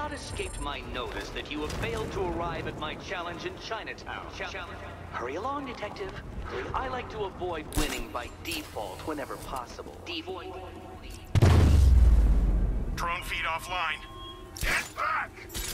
not escaped my notice that you have failed to arrive at my challenge in Chinatown. Hurry along, Detective. I like to avoid winning by default whenever possible. Drone feed offline. Get back!